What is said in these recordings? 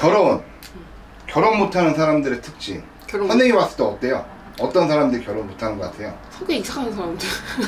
결혼 못하는 사람들의 특징. 선생님이 봤을 때 어때요? 어떤 사람들이 결혼 못하는 것 같아요? 성격 이상한 사람들.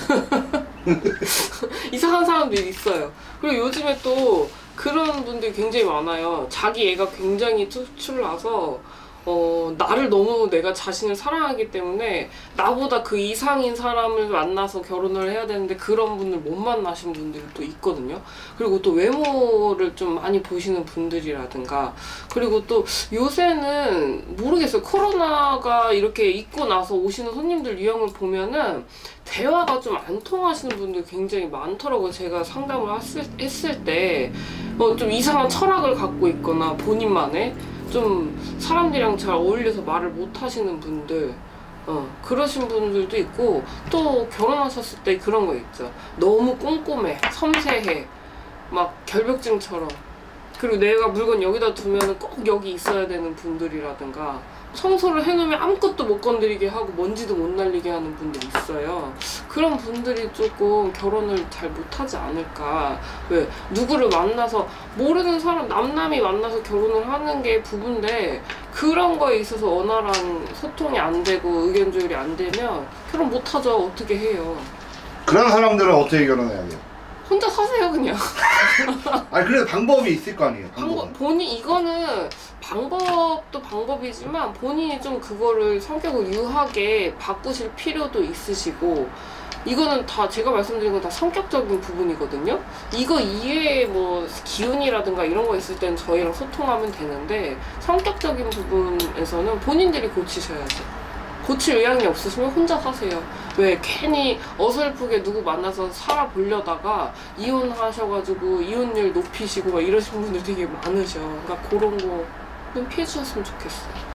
이상한 사람들이 있어요. 그리고 요즘에 또 그런 분들이 굉장히 많아요. 자기 애가 굉장히 특출나서 나를 너무 내가 자신을 사랑하기 때문에 나보다 그 이상인 사람을 만나서 결혼을 해야 되는데 그런 분들 못 만나신 분들이 또 있거든요. 그리고 또 외모를 좀 많이 보시는 분들이라든가, 그리고 또 요새는 모르겠어요. 코로나가 이렇게 있고 나서 오시는 손님들 유형을 보면은 대화가 좀 안 통하시는 분들이 굉장히 많더라고요. 제가 상담을 했을 때 좀 이상한 철학을 갖고 있거나 본인만의 좀 사람들이랑 잘 어울려서 말을 못 하시는 분들, 그러신 분들도 있고, 또 결혼하셨을 때 그런 거 있죠. 너무 꼼꼼해, 섬세해, 막 결벽증처럼. 그리고 내가 물건 여기다 두면 꼭 여기 있어야 되는 분들이라든가, 청소를 해놓으면 아무것도 못 건드리게 하고 먼지도 못 날리게 하는 분들이 있어요. 그런 분들이 조금 결혼을 잘 못하지 않을까. 왜? 누구를 만나서 모르는 사람, 남남이 만나서 결혼을 하는 게 부부인데 그런 거에 있어서 원활한 소통이 안 되고 의견 조율이 안 되면 결혼 못하죠. 어떻게 해요? 그런 사람들은 어떻게 결혼해야 돼요? 혼자 사세요 그냥. 아니 그래도 방법이 있을 거 아니에요? 이거는 방법도 방법이지만 본인이 좀 그거를 성격을 유하게 바꾸실 필요도 있으시고, 이거는 다 제가 말씀드린 건 다 성격적인 부분이거든요. 이거 이외에 뭐 기운이라든가 이런 거 있을 땐 저희랑 소통하면 되는데, 성격적인 부분에서는 본인들이 고치셔야죠. 고칠 의향이 없으시면 혼자 사세요. 왜 괜히 어설프게 누구 만나서 살아보려다가 이혼하셔가지고 이혼율 높이시고 막 이러신 분들 되게 많으셔. 그러니까 그런 거는 피해 주셨으면 좋겠어요.